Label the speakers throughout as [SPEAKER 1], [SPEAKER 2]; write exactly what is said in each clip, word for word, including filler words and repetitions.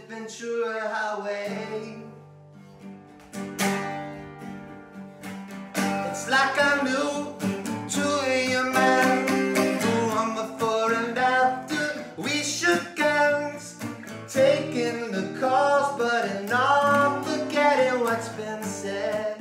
[SPEAKER 1] Ventura Highway. It's like I knew two of your men who won before and after we shook hands, taking the calls but in not forgetting what's been said.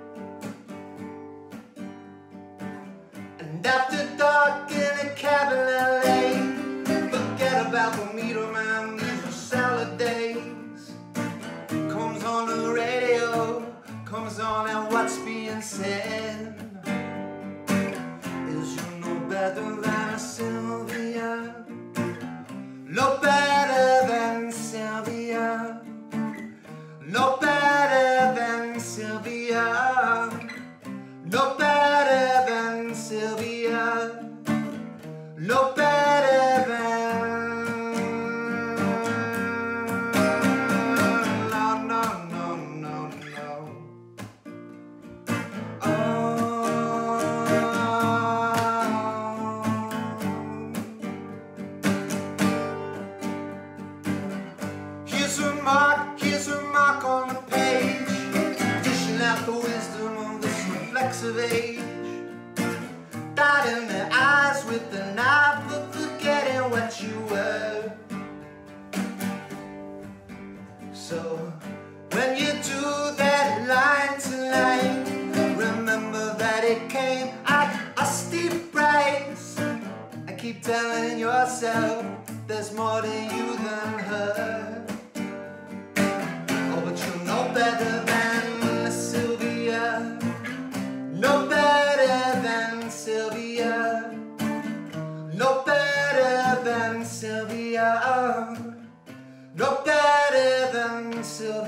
[SPEAKER 1] And after dark in a cab in L A, forget about the meter man, these are salad days. Comes on the radio, comes on and what's being said is you know better than Sylvia, no better than Sylvia, no better than Sylvia, no better than Sylvia, no better than. Of age, died in the eyes with the knife of forgetting what you were. So when you do that line tonight, remember that it came at a steep price. I keep telling yourself there's more to you than her. Oh, but you know better than Sylvia, no better than Sylvia, no better than Sylvia, no better than Sylvia.